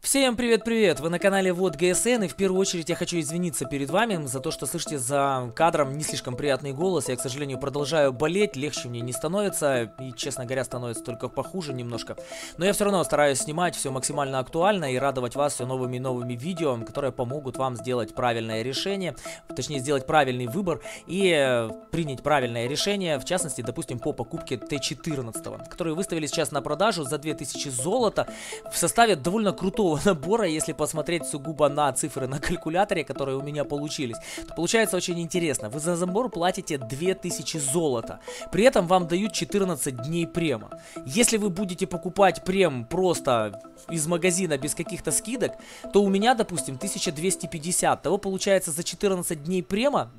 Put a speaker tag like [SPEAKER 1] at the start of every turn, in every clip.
[SPEAKER 1] Всем привет-привет! Вы на канале Вот ГСН, и в первую очередь я хочу извиниться перед вами за то, что слышите за кадром не слишком приятный голос. Я, к сожалению, продолжаю болеть, легче мне не становится, и, честно говоря, становится только похуже немножко. Но я все равно стараюсь снимать все максимально актуально и радовать вас все новыми и новыми видео, которые помогут вам сделать правильное решение, точнее, сделать правильный выбор и принять правильное решение, в частности, допустим, по покупке Т14, которые выставили сейчас на продажу за 2000 золота в составе довольно крутого набора. Если посмотреть сугубо на цифры на калькуляторе, которые у меня получились, то получается очень интересно. Вы за набор платите 2000 золота, при этом вам дают 14 дней према. Если вы будете покупать прем просто из магазина без каких-то скидок, то у меня, допустим, 1250, того получается за 14 дней према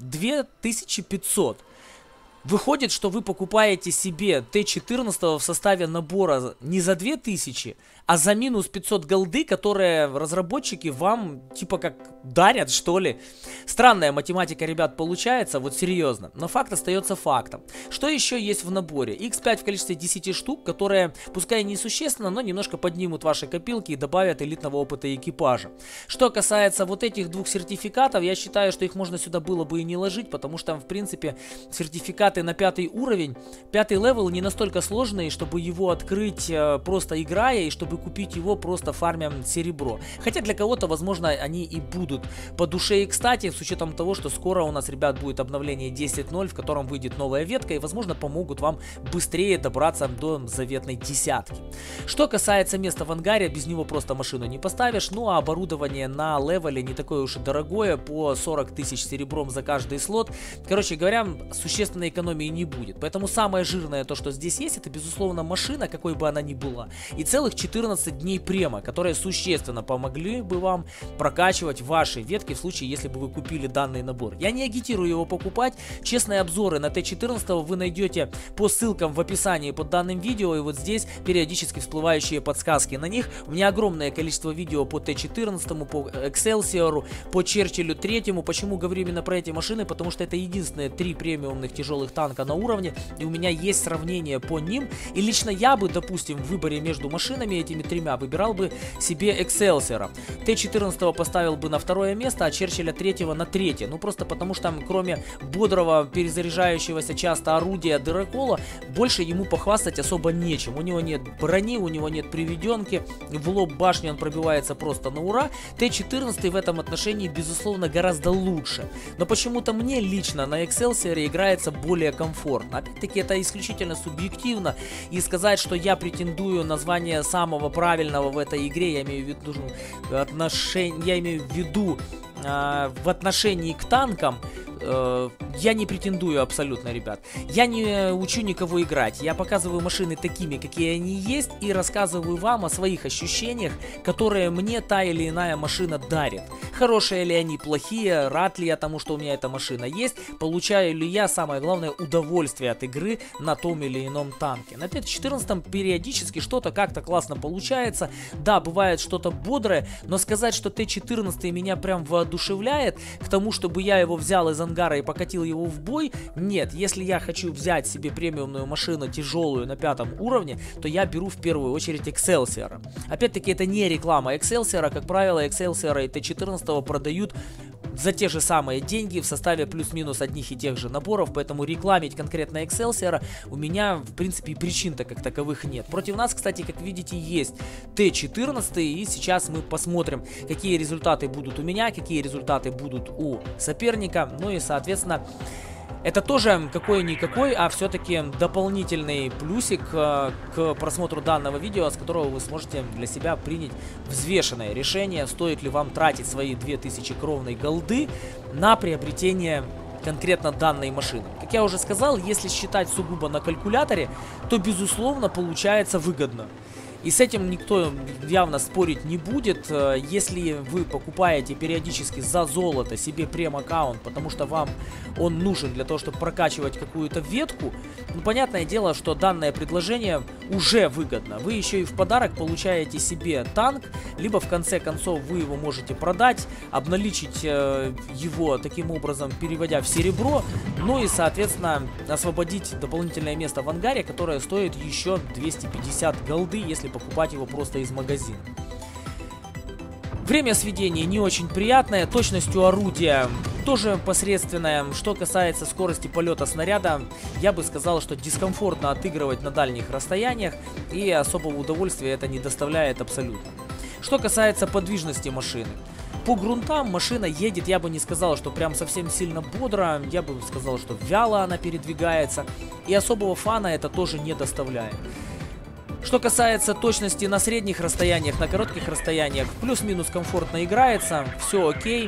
[SPEAKER 1] 2500. Выходит, что вы покупаете себе Т14 в составе набора не за 2000, а за минус 500 голды, которые разработчики вам типа как дарят, что ли. Странная математика, ребят, получается, вот серьезно. Но факт остается фактом. Что еще есть в наборе? X5 в количестве 10 штук, которые, пускай несущественно, но немножко поднимут ваши копилки и добавят элитного опыта экипажа. Что касается вот этих двух сертификатов, я считаю, что их можно сюда было бы и не ложить, потому что, в принципе, сертификаты на 5 уровень, 5 левел не настолько сложные, чтобы его открыть просто играя и чтобы купить его просто фармя серебро. Хотя для кого-то, возможно, они и будут по душе. И, кстати, с учетом того, что скоро у нас, ребят, будет обновление 10.0, в котором выйдет новая ветка и, возможно, помогут вам быстрее добраться до заветной десятки. Что касается места в ангаре, без него просто машину не поставишь. Ну а оборудование на левеле не такое уж и дорогое, по 40 тысяч серебром за каждый слот. Короче говоря, существенной экономии не будет. Поэтому самое жирное, то, что здесь есть, это, безусловно, машина, какой бы она ни была, и целых 14 дней према, которые существенно помогли бы вам прокачивать ваши ветки в случае, если бы вы купили данный набор. Я не агитирую его покупать. Честные обзоры на Т14 вы найдете по ссылкам в описании под данным видео, и вот здесь периодически всплывающие подсказки на них. У меня огромное количество видео по Т14, по Экселсиору, по Черчиллю 3. Почему говорю именно про эти машины? Потому что это единственные 3 премиумных тяжелых танка на уровне, и у меня есть сравнение по ним. И лично я бы, допустим, в выборе между машинами этими тремя выбирал бы себе Экселсиора. Т14 поставил бы на 2 место, а Черчилля 3 на 3. Ну просто потому что кроме бодрого перезаряжающегося часто орудия Дырокола, больше ему похвастать особо нечем. У него нет брони, у него нет приведенки, в лоб башни он пробивается просто на ура. Т14 в этом отношении, безусловно, гораздо лучше. Но почему-то мне лично на Экселсиоре играется более комфортно. Опять-таки это исключительно субъективно, и сказать, что я претендую на звание самого правильного в этой игре, я имею в виду в отношении к танкам, я не претендую абсолютно, ребят. Я не учу никого играть. Я показываю машины такими, какие они есть, и рассказываю вам о своих ощущениях, которые мне та или иная машина дарит. Хорошие ли они, плохие, рад ли я тому, что у меня эта машина есть, получаю ли я, самое главное, удовольствие от игры на том или ином танке. На Т14 периодически что-то как-то классно получается. Да, бывает что-то бодрое, но сказать, что Т14 меня прям воодушевляет к тому, чтобы я его взял из ангара и покатил его в бой, нет. Если я хочу взять себе премиумную машину тяжелую на 5 уровне, то я беру в первую очередь Экселсиора. Опять-таки это не реклама Экселсиора, как правило, Экселсиора и Т14 продают за те же самые деньги в составе плюс-минус одних и тех же наборов, поэтому рекламить конкретно Экселсиора у меня, в принципе, причин-то как таковых нет. Против нас, кстати, как видите, есть Т14, и сейчас мы посмотрим, какие результаты будут у меня, какие результаты будут у соперника, ну и, соответственно, это тоже какой-никакой, а все-таки дополнительный плюсик к просмотру данного видео, с которого вы сможете для себя принять взвешенное решение, стоит ли вам тратить свои 2000 кровной голды на приобретение конкретно данной машины. Как я уже сказал, если считать сугубо на калькуляторе, то, безусловно, получается выгодно. И с этим никто явно спорить не будет. Если вы покупаете периодически за золото себе прем-аккаунт, потому что вам он нужен для того, чтобы прокачивать какую-то ветку, ну, понятное дело, что данное предложение уже выгодно. Вы еще и в подарок получаете себе танк, либо в конце концов вы его можете продать, обналичить его таким образом, переводя в серебро, ну и, соответственно, освободить дополнительное место в ангаре, которое стоит еще 250 голды, если покупать его просто из магазина. Время сведения не очень приятное, точность у орудия тоже посредственная. Что касается скорости полета снаряда, я бы сказал, что дискомфортно отыгрывать на дальних расстояниях, и особого удовольствия это не доставляет абсолютно. Что касается подвижности машины. По грунтам машина едет, я бы не сказал, что прям совсем сильно бодро, я бы сказал, что вяло она передвигается, и особого фана это тоже не доставляет. Что касается точности на средних расстояниях, на коротких расстояниях, плюс-минус комфортно играется, все окей.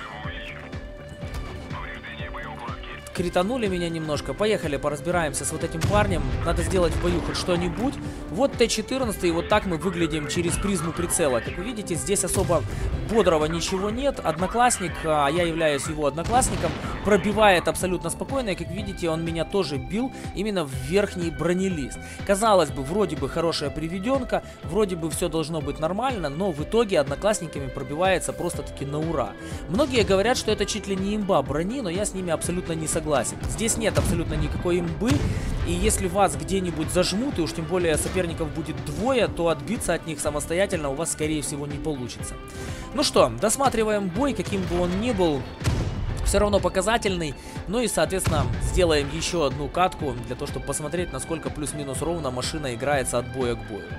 [SPEAKER 1] Кританули меня немножко. Поехали, поразбираемся с вот этим парнем. Надо сделать в бою хоть что-нибудь. Вот Т-14, и вот так мы выглядим через призму прицела. Как вы видите, здесь особо бодрого ничего нет. Одноклассник, а я являюсь его одноклассником, пробивает абсолютно спокойно. И как видите, он меня тоже бил именно в верхний бронелист. Казалось бы, вроде бы хорошая приведенка, вроде бы все должно быть нормально, но в итоге одноклассниками пробивается просто-таки на ура. Многие говорят, что это чуть ли не имба брони, но я с ними абсолютно не согласен. Здесь нет абсолютно никакой имбы, и если вас где-нибудь зажмут, и уж тем более соперников будет двое, то отбиться от них самостоятельно у вас, скорее всего, не получится. Ну что, досматриваем бой, каким бы он ни был, все равно показательный. Ну и, соответственно, сделаем еще одну катку, для того, чтобы посмотреть, насколько плюс-минус ровно машина играется от боя к бою.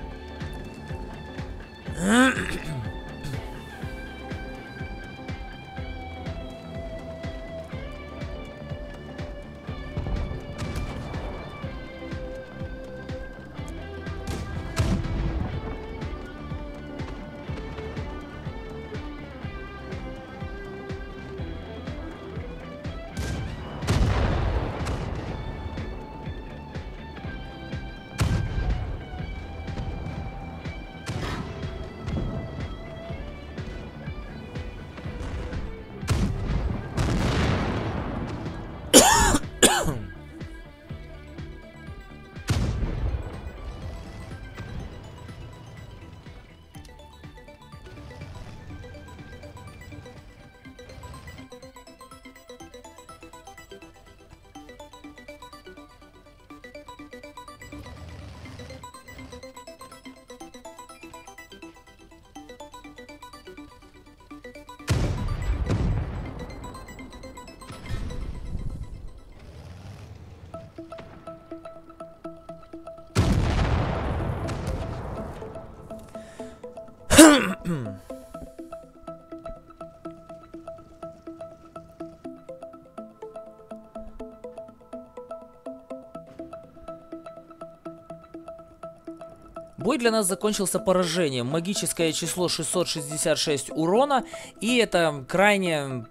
[SPEAKER 1] Бой для нас закончился поражением. Магическое число 666 урона. И это крайне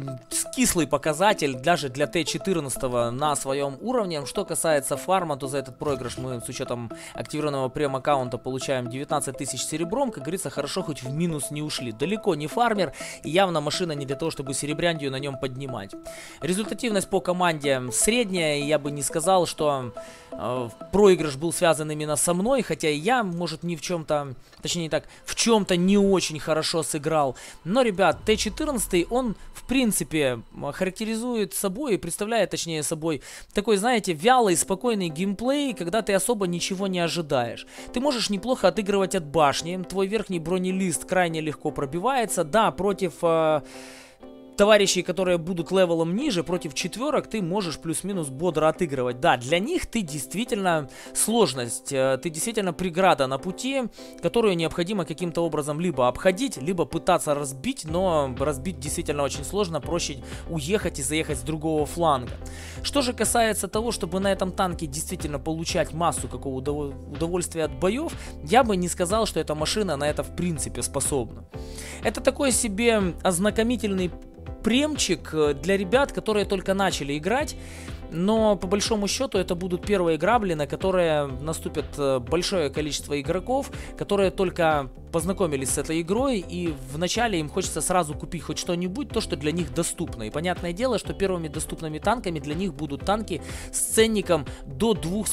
[SPEAKER 1] кислый показатель даже для Т-14 на своем уровне. Что касается фарма, то за этот проигрыш мы с учетом активированного прем-аккаунта получаем 19 тысяч серебром. Как говорится, хорошо хоть в минус не ушли. Далеко не фармер, и явно машина не для того, чтобы серебряндию на нем поднимать. Результативность по команде средняя, и я бы не сказал, что проигрыш был связан именно со мной, хотя и я, может, не в чем-то, точнее не так, в чем-то не очень хорошо сыграл. Но, ребят, Т-14, он в принципе характеризует собой и представляет, точнее, собой такой, знаете, вялый, спокойный геймплей, когда ты особо ничего не ожидаешь. Ты можешь неплохо отыгрывать от башни, твой верхний бронелист крайне легко пробивается, да, против товарищей, которые будут левелом ниже, против четверок ты можешь плюс-минус бодро отыгрывать. Да, для них ты действительно сложность, ты действительно преграда на пути, которую необходимо каким-то образом либо обходить, либо пытаться разбить, но разбить действительно очень сложно, проще уехать и заехать с другого фланга. Что же касается того, чтобы на этом танке действительно получать массу какого удовольствия от боев, я бы не сказал, что эта машина на это в принципе способна. Это такой себе ознакомительный премчик для ребят, которые только начали играть, но по большому счету это будут первые грабли, на которые наступит большое количество игроков, которые только познакомились с этой игрой, и вначале им хочется сразу купить хоть что-нибудь, то, что для них доступно. И понятное дело, что первыми доступными танками для них будут танки с ценником до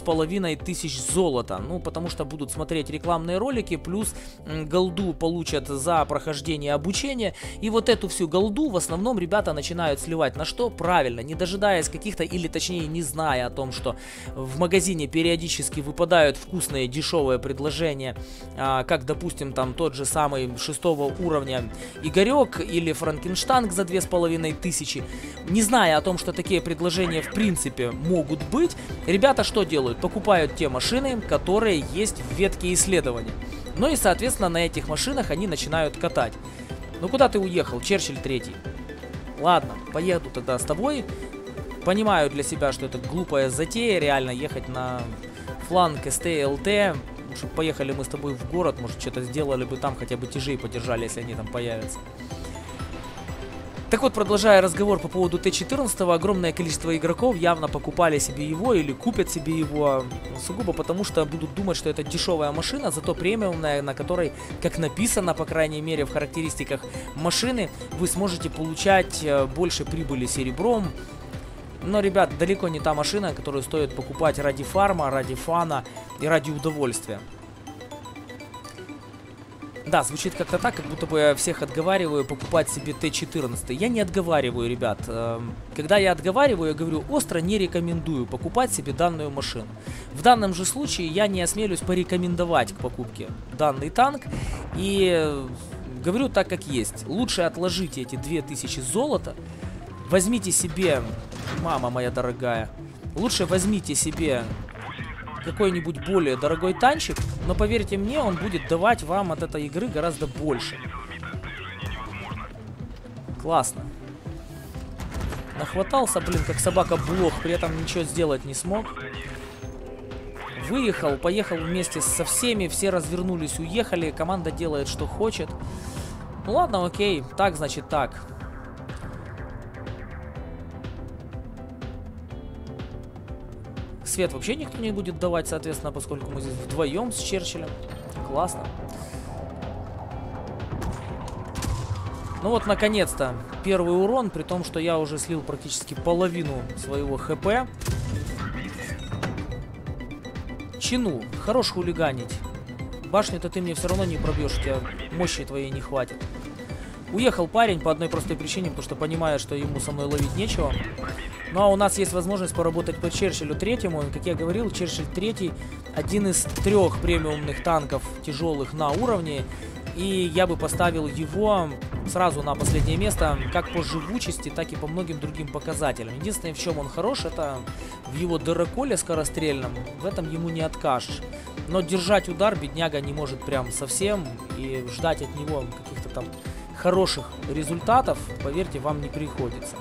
[SPEAKER 1] 2500 золота. Ну, потому что будут смотреть рекламные ролики, плюс голду получат за прохождение обучения. И вот эту всю голду в основном ребята начинают сливать на что? Правильно, не дожидаясь каких-то, или точнее не зная о том, что в магазине периодически выпадают вкусные дешевые предложения, как, допустим, там там тот же самый 6-го уровня Игорек или Франкенштанг за 2500, не зная о том, что такие предложения в принципе могут быть, ребята что делают? Покупают те машины, которые есть в ветке исследования. Ну и, соответственно, на этих машинах они начинают катать. Ну куда ты уехал, Черчилль третий? Ладно, поеду тогда с тобой. Понимаю для себя, что это глупая затея, реально ехать на фланг СТ-ЛТ. Чтобы поехали мы с тобой в город, может что-то сделали бы там, хотя бы тяжей подержали, если они там появятся. Так вот, продолжая разговор по поводу Т-14, огромное количество игроков явно покупали себе его или купят себе его, сугубо потому, что будут думать, что это дешевая машина, зато премиумная, на которой, как написано, по крайней мере, в характеристиках машины, вы сможете получать больше прибыли серебром. Но, ребят, далеко не та машина, которую стоит покупать ради фарма, ради фана и ради удовольствия. Да, звучит как-то так, как будто бы я всех отговариваю покупать себе Т-14. Я не отговариваю, ребят. Когда я отговариваю, я говорю, остро не рекомендую покупать себе данную машину. В данном же случае я не осмелюсь порекомендовать к покупке данный танк. И говорю так, как есть. Лучше отложите эти 2000 золота. Возьмите себе, мама моя дорогая, лучше возьмите себе какой-нибудь более дорогой танчик, но поверьте мне, он будет давать вам от этой игры гораздо больше. Классно. Нахватался, блин, как собака-блох, при этом ничего сделать не смог. Выехал, поехал вместе со всеми, все развернулись, уехали, команда делает, что хочет. Ну ладно, окей, так значит так. Свет вообще никто не будет давать, соответственно, поскольку мы здесь вдвоем с Черчиллем. Классно. Ну вот, наконец-то, первый урон, при том, что я уже слил практически половину своего ХП. Чину, хорош хулиганить. Башню-то ты мне все равно не пробьешь, у тебя мощи твоей не хватит. Уехал парень по одной простой причине, потому что понимает, что ему со мной ловить нечего. Ну а у нас есть возможность поработать по Черчиллю третьему. Как я говорил, Черчилль третий один из 3 премиумных танков тяжелых на уровне. И я бы поставил его сразу на последнее место, как по живучести, так и по многим другим показателям. Единственное, в чем он хорош, это в его дыроколе скорострельном. В этом ему не откажешь. Но держать удар бедняга не может прям совсем. И ждать от него каких-то там хороших результатов, поверьте, вам не приходится.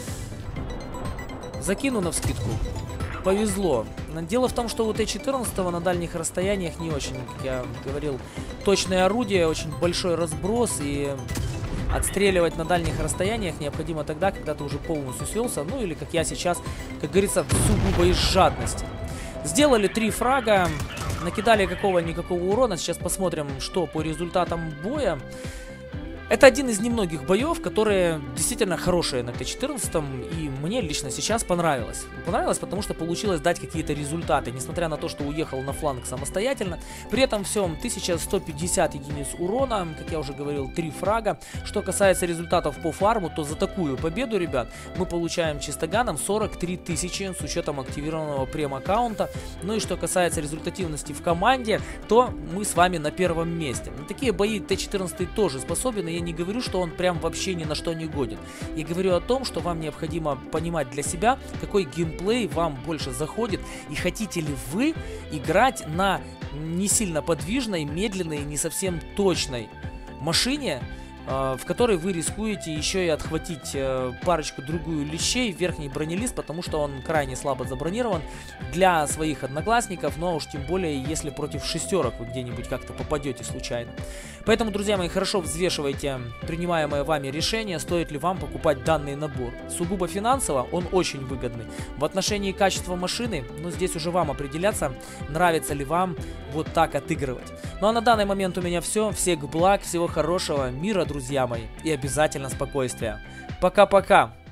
[SPEAKER 1] Закину навскидку. Повезло. Дело в том, что у Т-14 на дальних расстояниях не очень, как я говорил, точное орудие, очень большой разброс, и отстреливать на дальних расстояниях необходимо тогда, когда ты уже полностью свелся, ну или, как я сейчас, как говорится, сугубо из жадности. Сделали 3 фрага, накидали какого-никакого урона, сейчас посмотрим, что по результатам боя. Это один из немногих боев, которые действительно хорошие на Т-14, и мне лично сейчас понравилось. Понравилось, потому что получилось дать какие-то результаты, несмотря на то, что уехал на фланг самостоятельно. При этом всем 1150 единиц урона, как я уже говорил, 3 фрага. Что касается результатов по фарму, то за такую победу, ребят, мы получаем чистоганом 43 тысячи с учетом активированного прем-аккаунта. Ну и что касается результативности в команде, то мы с вами на 1-м месте. На такие бои Т-14 тоже способен, и я не говорю, что он прям вообще ни на что не годен. Я говорю о том, что вам необходимо понимать для себя, какой геймплей вам больше заходит, и хотите ли вы играть на не сильно подвижной, медленной, не совсем точной машине, в которой вы рискуете еще и отхватить парочку-другую лещей в верхний бронелист, потому что он крайне слабо забронирован для своих одноклассников, но уж тем более, если против шестерок вы где-нибудь как-то попадете случайно. Поэтому, друзья мои, хорошо взвешивайте принимаемое вами решение, стоит ли вам покупать данный набор. Сугубо финансово он очень выгодный. В отношении качества машины, ну здесь уже вам определяться, нравится ли вам вот так отыгрывать. Ну а на данный момент у меня все. Всех благ, всего хорошего, мира, друзья мои, и обязательно спокойствия. Пока-пока!